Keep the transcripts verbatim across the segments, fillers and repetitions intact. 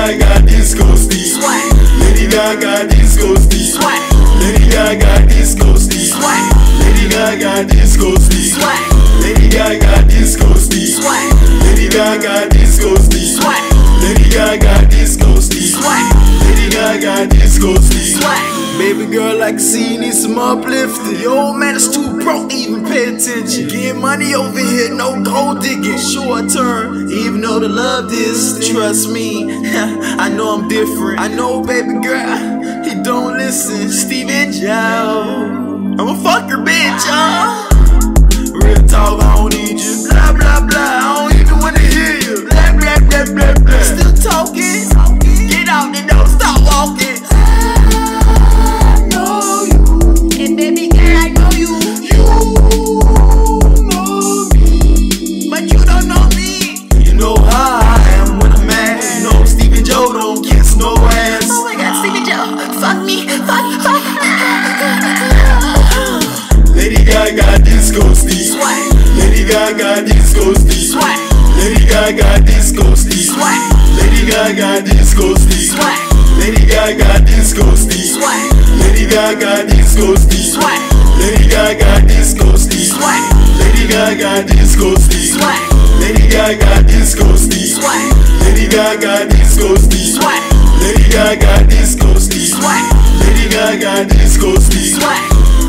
Gaga disco stick. Swag. Lady Gaga disco stick. Swag. Lady Gaga disco stick. Swag. Lady Gaga disco stick. Swag. Lady Gaga disco stick. Swag. Lady Gaga disco stick. Swag. Lady Gaga disco stick. Swag. Lady Gaga disco stick. Swag. Baby girl, like to see you need some uplifting. Your old man is too broke to even pay attention. Getting money over here, no gold digging. Short term, even though the love is. Trust me, I know I'm different. I know, baby girl, he don't listen. Steven Joe, I'm a fucker, bitch, y'all. Real talk, I don't need you. Blah blah blah, I don't even wanna hear you. Blah blah blah blah blah. Still talking? Get out and don't stop walking. Lady Gaga disco stick. Swag. Lady Gaga disco stick. Swag. Lady Gaga disco stick. Swag. Lady Gaga disco stick. Swag. Lady Gaga disco stick. Swag. Lady Gaga disco stick. Swag. Lady Gaga disco stick. Swag. Lady Gaga disco stick. Swag. Lady Gaga disco stick. Swag. Lady Gaga disco stick. Swag. Lady Gaga disco stick. Swag. Lady Gaga disco stick. Swag.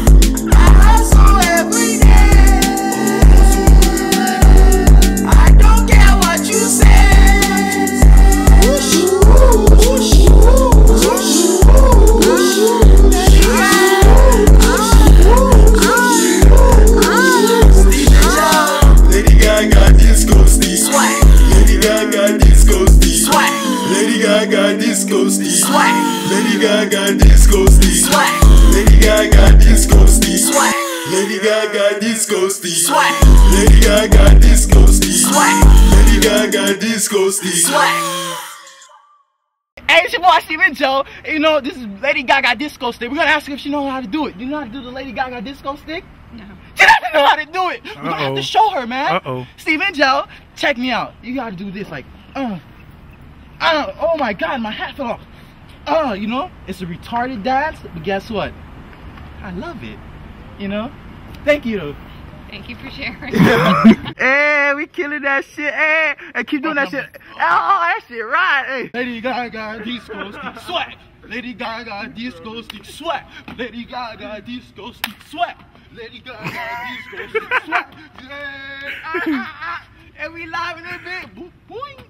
Gaga disco stick. Swag. Lady Gaga disco stick. Swag. Lady Gaga disco stick. Swag. Lady Gaga disco stick. Swag. Lady Gaga disco stick. Swag. Lady Gaga disco stick. Swag. Hey, it's your boy Steven Joe. You know, this is Lady Gaga disco stick. We're gonna ask her if she knows how to do it. Do you know how to do the Lady Gaga disco stick? No. She doesn't know how to do it. We're gonna have to show her, man. Uh-oh. Steven Joe, check me out. You gotta do this like, uh, uh, oh my God, my hat fell off. Uh, you know, it's a retarded dance, but guess what? I love it. You know? Thank you. Thank you for sharing. Hey, we killing that shit. Hey, and keep doing that shit. Oh, that shit right. Hey. Lady Gaga disco stick swag. Lady Gaga disco stick swag. Lady Gaga disco stick swag. Lady Gaga disco stick swag. Yeah, ah, ah, ah. And we live in a bit. Boing.